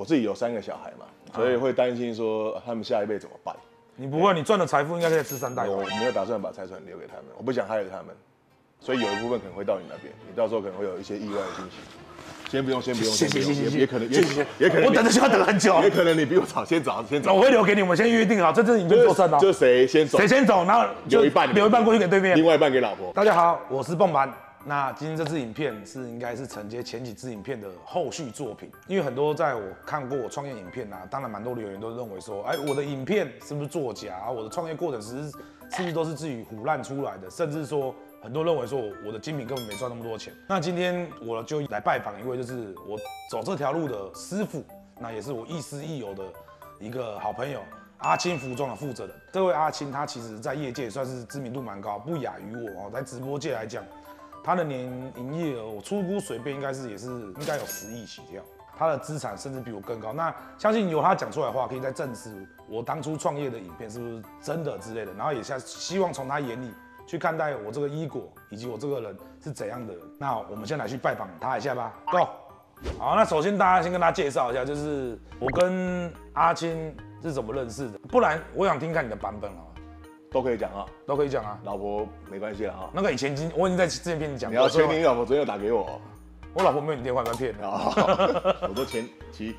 我自己有3个小孩嘛，所以会担心说他们下一辈怎么办。 你不会，你赚的财富应该可以吃3代。 我没有打算把财产留给他们，我不想害了他们，所以有一部分可能会到你那边，你到时候可能会有一些意外的惊喜。先不用，谢谢，也可能， 我等这句话等了很久， 也可能你比我早，先走。 我会留给你，我们先约定好，这次影片做成哦。 就谁先走， 然后留一半过去给对面， 另外一半给老婆。 大家好，我是蹦板。那今天这支影片应该是承接前几支影片的后续作品，因为很多在我看过我创业影片啊，当然蛮多留言都认为说，我的影片是不是作假？我的创业过程是不是都是自己唬烂出来的？甚至说很多认为说我的精品根本没赚那么多钱。那今天我就来拜访一位就是我走这条路的师傅，那也是我亦师亦友的一个好朋友。阿青服装的负责人，这位阿青他其实在业界算是知名度蛮高，不亚于我哦。在直播界来讲，他的年营业额我粗估随便应该有10亿起跳，他的资产甚至比我更高。那相信由他讲出来的话，可以再证实我当初创业的影片是不是真的之类的。然后也希望从他眼里去看待我这个伊果以及我这个人是怎样的人。那我们先来去拜访他一下吧 ，Go。好，那首先大家先跟大家介绍一下，就是我跟阿青是怎么认识的，不然我想听看你的版本啊。 都可以讲啊， 都可以讲啊。 老婆没关系了啊。 那个我已经在之前跟你讲过。 你要确定你老婆昨天有打给我？ 我老婆没有你电话，不要骗人。 我说前妻。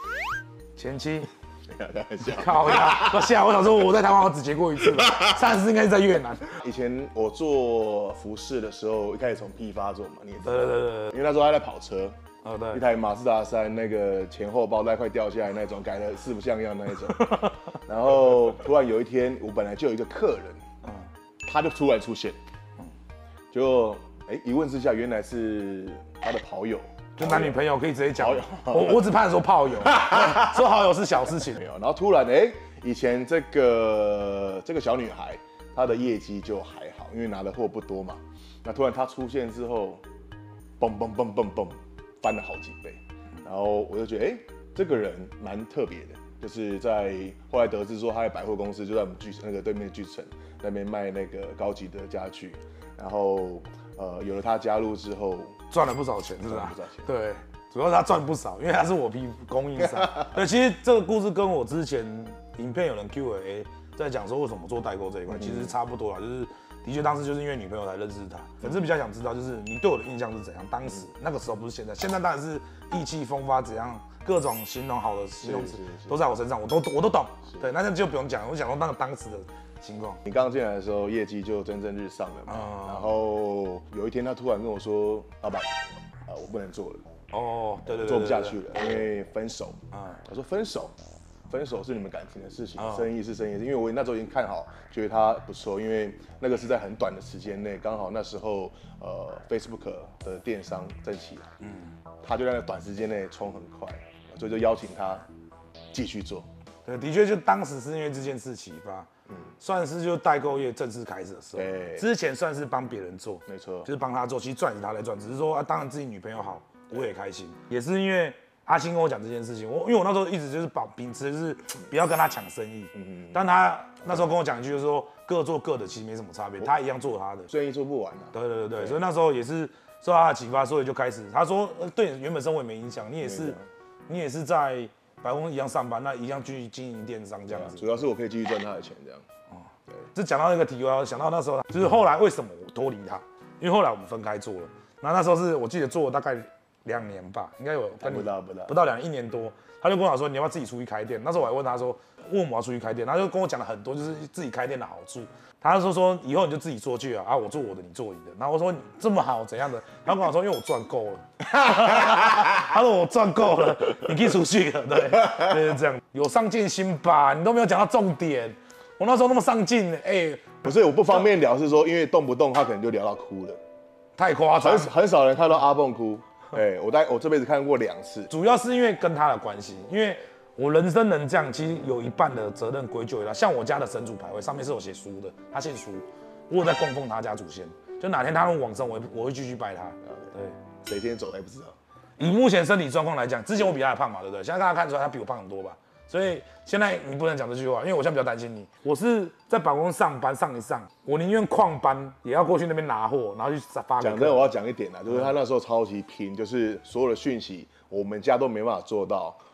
开玩笑。 靠呀！我想说我在台湾我只结过一次吧，上次应该是在越南。 以前我做服饰的时候，一开始从批发做嘛，你也知道。 对。 因为那时候还在跑车。 对， 一台马自达3，那个前后包带快掉下来那种，改的四不像样那一种。然后突然有一天，我本来就有一个客人，他就突然出现，就一问之下，原来是他的跑友， 就男女朋友可以直接讲。我只怕说炮友，说好友是小事情。 没有，然后突然以前这个小女孩，她的业绩就还好，因为拿的货不多嘛。那突然她出现之后，蹦，翻了好几倍，然后我就觉得，这个人蛮特别的，就是在后来得知说他在百货公司就在我们那个对面的巨城那边卖那个高级的家具，然后有了他加入之后， 赚了不少钱，是吧？ 赚了不少钱， 对，主要是他赚不少，因为他是我供应商。对，其实这个故事跟我之前影片有人 Q&A 在讲说为什么做代购这一块，其实差不多啦，就是。的确，当时就是因为女朋友才认识他。粉丝比较想知道，就是你对我的印象是怎样？当时那个时候不是现在，现在当然是意气风发，怎样各种形容好的形容词都在我身上，我都懂。对，那就不用讲，我讲说那个当时的情况。 你刚进来的时候，业绩就蒸蒸日上了嘛。然后有一天，他突然跟我说：“老板，我不能做了。” 哦，对， 做不下去了，因为分手。我说分手是你们感情的事情，生意是生意，因为我那时候已经看好，觉得他不错，因为那个是在很短的时间内，刚好那时候Facebook 的电商正起来，他就在那短时间内冲很快，所以就邀请他继续做。 对，的确就当时是因为这件事启发，算是就代购业正式开始的时候，之前算是帮别人做， 没错， 就是帮他做，其实赚也是他在赚，只是说当然自己女朋友好，我也开心，也是因为。阿青跟我讲这件事情，因为我那时候一直就是秉持就是不要跟他抢生意，但他那时候跟我讲一句就是说各做各的，其实没什么差别，他一样做他的， 生意做不完啊。 对，所以那时候也是受他的启发，所以就开始他说对原本生活也没影响，你也是在百货公司一样上班，那一样继续经营电商这样子。 主要是我可以继续赚他的钱这样。 对，这讲到那个题外，想到那时候就是后来为什么我脱离他，因为后来我们分开做了，那时候是我记得做了大概。2年吧，应该有跟你不到2年，1年多，他就跟我讲说你要不要自己出去开店？那时候我还问他说，为什么要出去开店？他就跟我讲了很多，就是自己开店的好处。他就说以后你就自己做去啊，我做我的，你做你的。然后我说你这么好怎样的？他跟我说因为我赚够了。他说我赚够了，你可以出去了，对，就是这样，有上进心吧？你都没有讲到重点。我那时候那么上进， 不是我不方便聊，是说因为动不动他可能就聊到哭了， 太夸张， 很少人看到阿蹦哭。我这辈子看过2次， 主要是因为跟他的关系，因为我人生能这样，其实有一半的责任归咎于他。像我家的神主牌位上面是有写书的，他姓苏，我有在供奉他家祖先，就哪天他们往生，我会继续拜他。对， 谁先走还不知道。 以目前身体状况来讲，之前我比他还胖嘛，对不对？现在大家看出来他比我胖很多吧？所以现在你不能讲这句话，因为我现在比较担心你。我是在办公室上班上一上，我宁愿旷班也要过去那边拿货，然后去发给。 讲真的，我要讲一点啊，就是他那时候超级拼，就是所有的讯息我们家都没办法做到，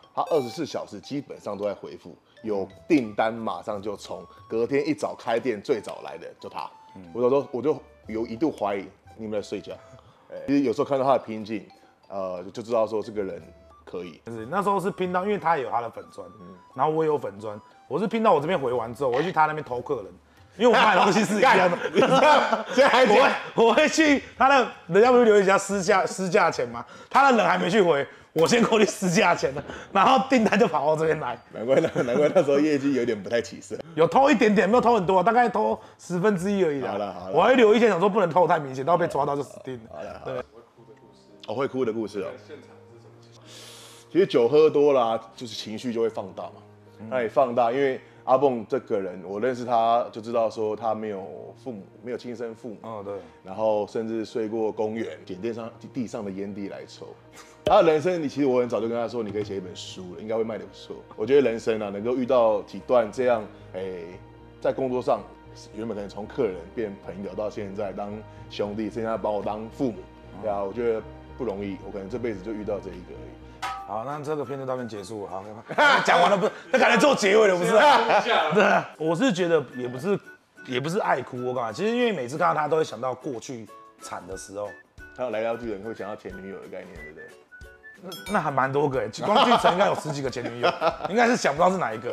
他24小时基本上都在回复，有订单马上就冲，隔天一早开店最早来的就他。我就有一度怀疑你们在睡觉。其实有时候看到他的拼劲，就知道说这个人可以。 就是那时候是拼到，因为他也有他的粉专，然后我也有粉专，我是拼到我这边回完之后，我会去他那边偷客人。因为我卖的东西是一样的， 现在还讲， 我会去他的，人家不是留一下私价钱吗？他的人还没去回，我先过去私价钱了，然后订单就跑到这边来。 难怪那时候业绩有点不太起色。 有偷一点点，没有偷很多，大概偷1/10而已啦。 好了， 我还留一些，想说不能偷太明显，到被抓到就死定了。 好了， 对， 会哭的故事哦。现场是什么情绪？其实酒喝多啦，就是情绪就会放大嘛。那也放大，因为阿蹦这个人，我认识他就知道说他没有父母，没有亲生父母。 哦，对。 然后甚至睡过公园，捡地上的烟蒂来抽。他的人生，其实我很早就跟他说，你可以写一本书了，应该会卖得不错。我觉得人生啊，能够遇到几段这样，在工作上原本可能从客人变朋友，到现在当兄弟，现在把我当父母，对啊，我觉得不容易。我可能这辈子就遇到这一个而已。 好，那这个片就到这边结束了。好，讲完了不是？那感觉做结尾了不是？对，我是觉得也不是爱哭，我干嘛？其实因为每次看到他都会想到过去惨的时候。 他有来到巨人会想到前女友的概念，对不对？ 那还蛮多个光巨城应该有10几个前女友，应该是想不到是哪一个。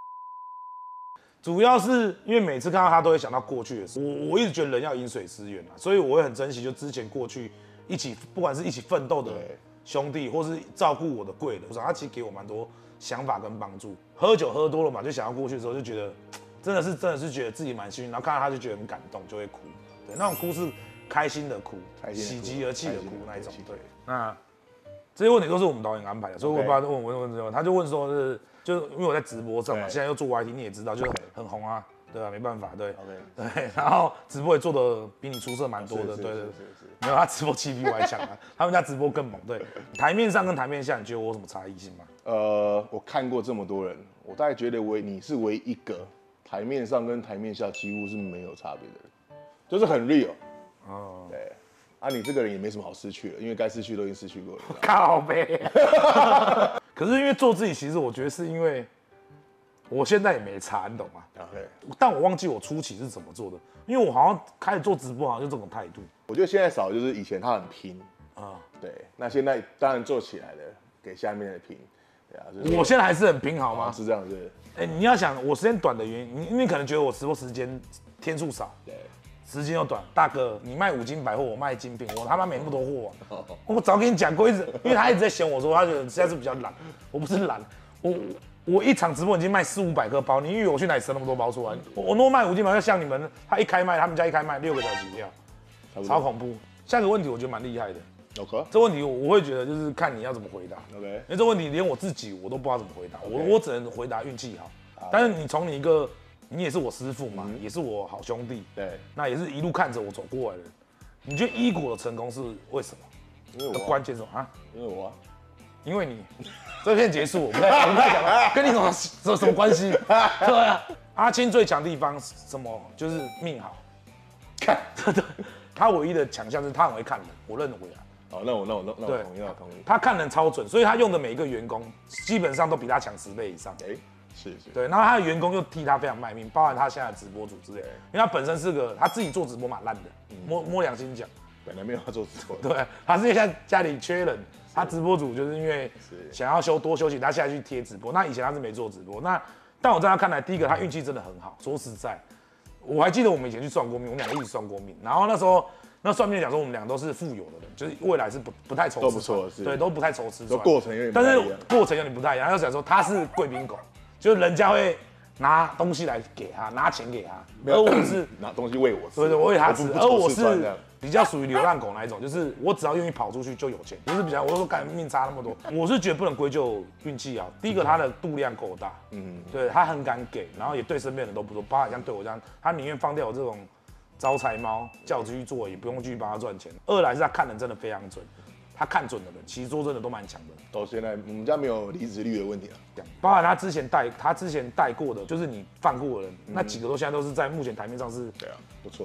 主要是因为每次看到他都会想到过去的事，我一直觉得人要饮水思源啊，所以我会很珍惜就之前过去一起，不管是一起奋斗的兄弟，或是照顾我的贵人，他其实给我蛮多想法跟帮助。喝酒喝多了嘛，就想要过去的时候就觉得真的是觉得自己蛮幸运，然后看到他就觉得很感动，就会哭。对，那种哭是开心的哭，喜极而泣的哭那一种。对，那这些问题都是我们导演安排的，所以我爸问之后，他就问说就是因为我在直播上嘛，现在又做 YT， 你也知道，就是很红啊，对啊，没办法，对，对，然后直播也做的比你出色蛮多的，对，没有他直播气比我还强啊，他们家直播更猛，对，台面上跟台面下，你觉得我有什么差异性吗？ 我看过这么多人，我大概觉得你是唯一一个台面上跟台面下几乎是没有差别的人，就是很 real。哦，对，你这个人也没什么好失去的，因为该失去都已经失去过了。 靠背。可是因为做自己，其实我觉得是因为我现在也没差，你懂吗？ 对。 但我忘记我初期是怎么做的，因为我好像开始做直播，好像就这种态度。 我觉得现在少，就是以前他很拼啊，对。那现在当然做起来了，给下面的拼，对啊。就是、 我现在还是很拼，好吗？ 是这样子。 你要想我时间短的原因，你可能觉得我直播时间天数少，对。时间又短，大哥，你卖5金百货，我卖精品，我他妈没那么多货、啊。我早跟你讲过，因为他一直在嫌我说，他觉得现在是比较懒，我不是懒，我一场直播已经卖400、500颗包，你以为我去哪里生那么多包出来？我若卖5金百货，像你们，他们家一开卖6个小时起跳，超恐怖。下一个问题我觉得蛮厉害的 ，OK， 这问题我会觉得就是看你要怎么回答 ，OK， 因为这问题连我自己我都不知道怎么回答，我只能回答运气好，但是你从你一个。你也是我师父嘛，也是我好兄弟， 对， 那也是一路看着我走过来的。你觉得一果的成功是为什么？ 因为我关键是什么啊？ 因为我啊， 因为你这片结束，我不太讲了，跟你什么关系？对啊，阿青最强地方是什么？就是命好。看，他唯一的强项是他很会看人，我认为啊。 哦，那我同意。 他看人超准，所以他用的每一个员工基本上都比他强10倍以上。 是， 对，然后他的员工又替他非常卖命，包含他现在的直播主之类的，因为他本身是个他自己做直播蛮烂的，摸良心讲， 本来没有他做直播， 对，他是因为现在家里缺人，他直播主就是因为想要多休息，他现在去贴直播，那以前他是没做直播，但我在他看来，第一个他运气真的很好，说实在，我还记得我们以前去算过命，我们2个一起算过命，然后那时候那算命讲说我们2个都是富有的人，就是未来是不太愁吃， 都不错， 对，都不太愁吃， 过程有点， 但是过程有点不太一样，他就讲说他是贵宾狗。就是人家会拿东西来给他，拿钱给他，而我是拿东西喂我吃， 对，我喂他吃，而我是比较属于流浪狗那一种，就是我只要愿意跑出去就有钱，就是比较我说干命差那么多，我是觉得不能归咎运气啊。第一个他的度量够大，对他很敢给，然后也对身边人都不错，包括像对我这样，他宁愿放掉我这种招财猫，叫我继续做，也不用继续帮他赚钱。二来是他看人真的非常准。他看准的人，其实说真的都蛮强的。 到现在我们家没有离职率的问题了。 包含他之前带过的，就是你放过的人，那几个都现在都是在目前台面上是， 对啊，不错。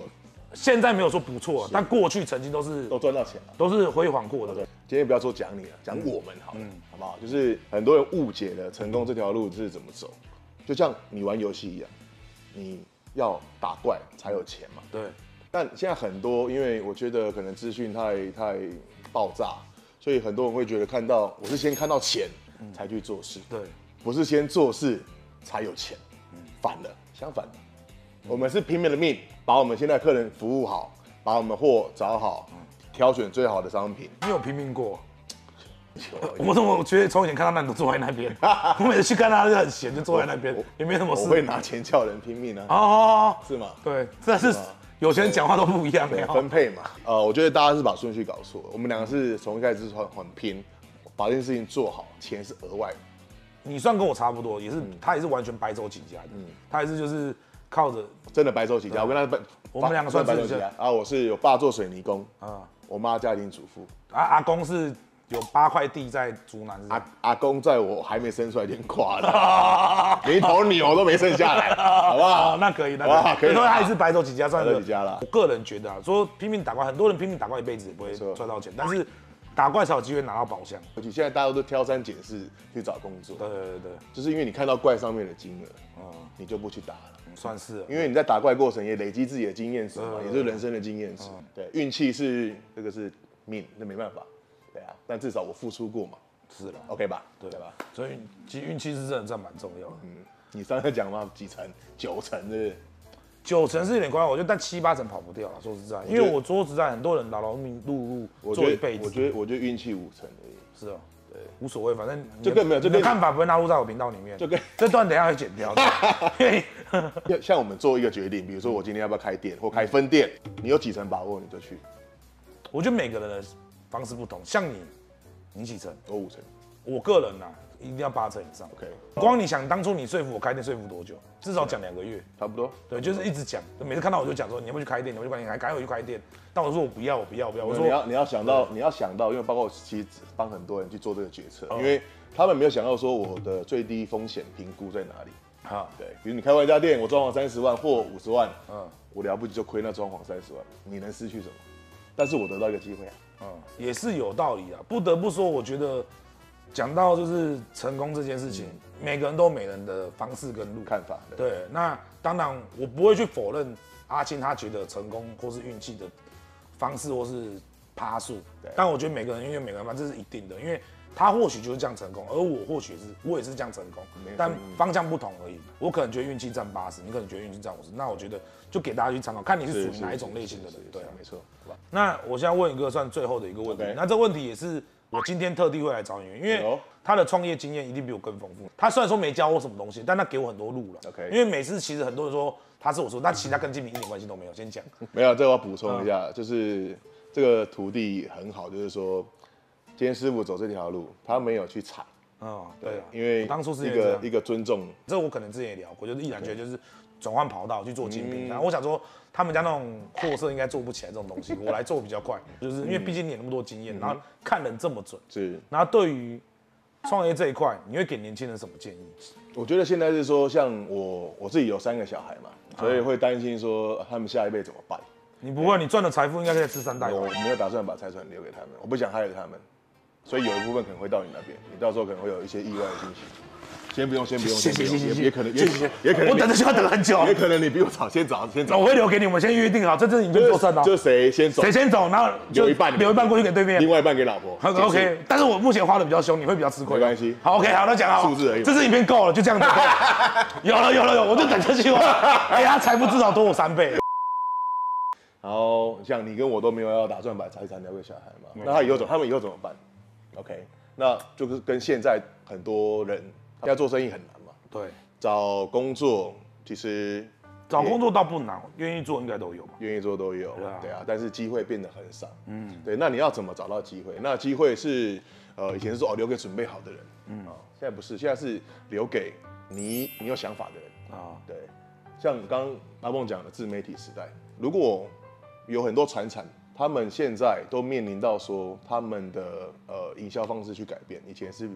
现在没有说不错，但过去曾经都赚到钱了， 都是辉煌过的。 今天不要说讲你了，讲我们好了，好不好？就是很多人误解了成功这条路是怎么走，就像你玩游戏一样，你要打怪才有钱嘛。 对。 但现在很多，因为我觉得可能资讯太爆炸，所以很多人会觉得我是先看到钱才去做事， 对， 不是先做事才有钱，反了，相反的，我们是拼命的命，把我们现在客人服务好，把我们货找好，挑选最好的商品。 你有拼命过？我觉得从以前看到那都坐在那边，我每次去看他就很闲，就坐在那边，也没什么事。 我会拿钱叫人拼命啊。 哦， 是吗？ 对，但是有些人讲话都不一样，没有分配嘛。我觉得大家是把顺序搞错了。我们两个是从一开始很拼，把这件事情做好，钱是额外的。 你算跟我差不多，他也是完全白手起家的，他也是就是靠着真的白手起家。我跟他我们两个算白手起家啊。我是我爸做水泥工我妈家庭主妇阿公是有8块地在竹南。 阿公在我还没生出来就挂了，连一头牛都没剩下来，好不好？ 那可以， 可以。 因为他也是白手起家，算是起家了。 我个人觉得说拼命打怪，很多人拼命打怪一辈子也不会赚到钱，但是打怪才有机会拿到宝箱。 而且现在大家都挑三拣四去找工作， 对， 就是因为你看到怪上面的金额，你就不去打了。 算是， 因为你在打怪过程也累积自己的经验值嘛，也是人生的经验值。对，运气是这个是命，那没办法。对啊，但至少我付出过嘛。 是了 ，OK 吧？ 对吧？所以其实运气是真的占蛮重要的。 你刚才讲嘛，几成？9成，是不是 ？9成是有点夸张，我觉得但7、8成跑不掉了。说实在，因为我说实在，很多人劳碌做一辈子。 我觉得运气5成而已。 是哦。无所谓，反正这个没有， 这个看法不会纳入在我频道里面。这段等一下会剪掉的。 像我们做一个决定，比如说我今天要不要开店或开分店，你有几成把握你就去。 我觉得每个人的方式不同，像你几成？ 我5成。 我个人啊，一定要8成以上。 OK。 光你想当初你说服我开店，说服多久？至少讲2个月， 差不多。 对，就是一直讲，每次看到我就讲说你要不要去开店，你要不要去开店，赶快去开店。但我说我不要。我说你要想到，因为包括我其实帮很多人去做这个决策，因为他们没有想到说我的最低风险评估在哪里。对，比如你开完一家店，我装潢30万或50万，我了不起就亏那装潢30万，你能失去什么？但是我得到一个机会也是有道理啊。不得不说，我觉得讲到就是成功这件事情，每个人都有每人的方式跟路看法。 对，那当然我不会去否认阿青他觉得成功或是运气的方式或是趴数，但我觉得每个人因为每个人方式是一定的，因为他或许就是这样成功，而我或许我也是这样成功，但方向不同而已。我可能觉得运气占80，你可能觉得运气占50，那我觉得就给大家去参考，看你是属于哪一种类型的人。对， 没错。 那我现在问一个算最后的一个问题，那这问题也是我今天特地会来找你，因为他的创业经验一定比我更丰富。他虽然说没教我什么东西，但他给我很多路了。因为每次其实很多人说他是我说，但其实他跟精品一点关系都没有。先讲， 没有，这我要补充一下，就是这个徒弟很好，就是说今天师傅走这条路，他没有去踩。对，因为当初是一个尊重。 这我可能之前也聊过，就是毅然决就是转换跑道去做精品。然后我想说，他们家那种货色应该做不起来这种东西，我来做比较快，就是因为毕竟你有那么多经验，然后看人这么准。 是。 然后对于创业这一块，你会给年轻人什么建议？ 我觉得现在是说，像我自己有3个小孩嘛，所以会担心说他们下一辈怎么办。 你不会，你赚的财富应该可以吃3代。 我没有打算把财产留给他们，我不想害了他们。所以有一部分可能会到你那边，你到时候可能会有一些意外的惊喜。先不用， 谢， 也可能， 我等这句话等了很久， 也可能你比我早，先找。 我会留给你，我们先约定好，这影片做正哦。 就是谁先走， 然后留一半过去给对面， 另外一半给老婆。 OK， 但是我目前花的比较凶，你会比较吃亏。 没关系。 好 ，OK， 好，那讲好。 数字而已。 这支影片够了，就这样子。有了，我就等这句话。哎呀，财富至少多我3倍。 然后像你跟我都没有要打算把财产留给小孩嘛，那他们以后怎么办 ？OK， 那就是跟现在很多人要做生意很难嘛。 对， 找工作其实找工作倒不难，愿意做应该都有嘛。 愿意做都有，对啊，但是机会变得很少。对，那你要怎么找到机会？那机会是以前是说留给准备好的人，现在不是，现在是留给你有想法的人啊。对，像刚阿蹦讲的自媒体时代，如果有很多传产，他们现在都面临到说他们的营销方式去改变，以前是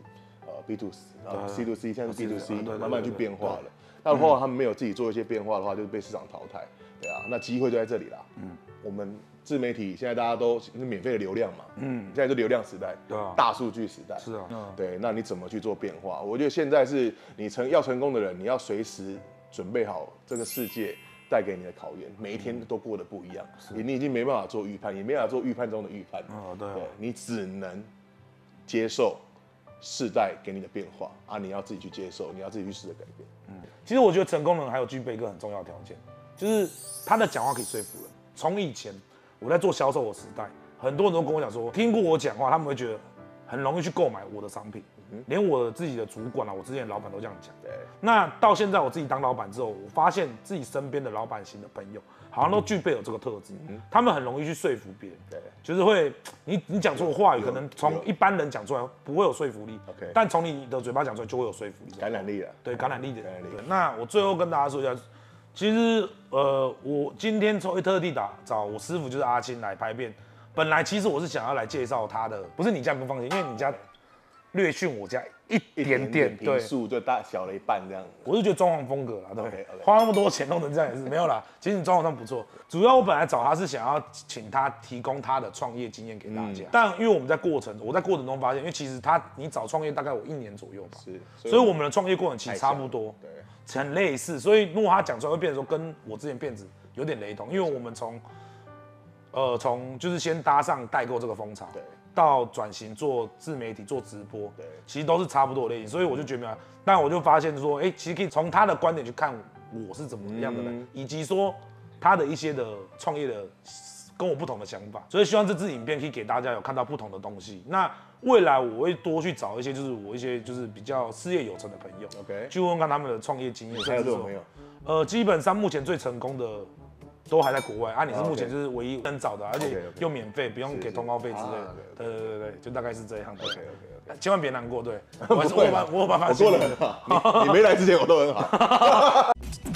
B to C， 然后 C to C， 现在是 B to C， 慢慢去变化了。那如果他们没有自己做一些变化的话，就是被市场淘汰。对啊，那机会就在这里啦。我们自媒体现在大家都是免费的流量嘛，现在是流量时代， 对啊， 大数据时代， 是啊， 对，那你怎么去做变化？我觉得现在是你要成功的人，你要随时准备好这个世界带给你的考验，每一天都过得不一样，你已经没办法做预判，也没办法做预判中的预判，对，你只能接受世代给你的变化啊，你要自己去接受，你要自己去试着改变。 其实我觉得成功人还有具备一个很重要的条件，就是他的讲话可以说服人。从以前我在做销售的时代，很多人都跟我讲说，听过我讲话，他们会觉得很容易去购买我的商品，连我自己的主管啊，我之前的老板都这样讲。 对。那到现在我自己当老板之后，我发现自己身边的老板型的朋友，好像都具备有这个特质，他们很容易去说服别人。对。就是会，你讲出的话语，可能从一般人讲出来不会有说服力，但从你的嘴巴讲出来就会有说服力， 感染力了。 对，感染力的。对。那我最后跟大家说一下。其实，我今天会特地找我师傅，就是阿青来拍片。本来其实我是想要来介绍他的，不是你家不放心，因为你家略逊我家一点点， 对，坪数就大小了一半这样。 我是觉得装潢风格啦，对，花那么多钱弄成这样也是没有啦。其实你装潢上不错，主要我本来找他是想要请他提供他的创业经验给大家，但因为我在过程中发现，因为其实你找创业大概我1年左右吧，所以我们的创业过程其实差不多，对。很类似，所以如果他讲出来会变成说跟我之前片子有点雷同，因为我们从就是先搭上代购这个风潮，对，到转型做自媒体做直播，对，其实都是差不多的类型，所以我就觉得，但我就发现说，其实可以从他的观点去看我是怎么样的人，以及说他的一些的创业的跟我不同的想法，所以希望这支影片可以给大家有看到不同的东西。那未来我会多去找一些，就是我一些就是比较事业有成的朋友 ，OK， 去问看他们的创业经验。 还有这种朋友？ 基本上目前最成功的都还在国外啊，你是目前就是唯一能找的，而且又免费，不用给通告费之类的。对，就大概是这样。OK， 千万别难过，对，我有办法， 我过得很好，你没来之前我都很好。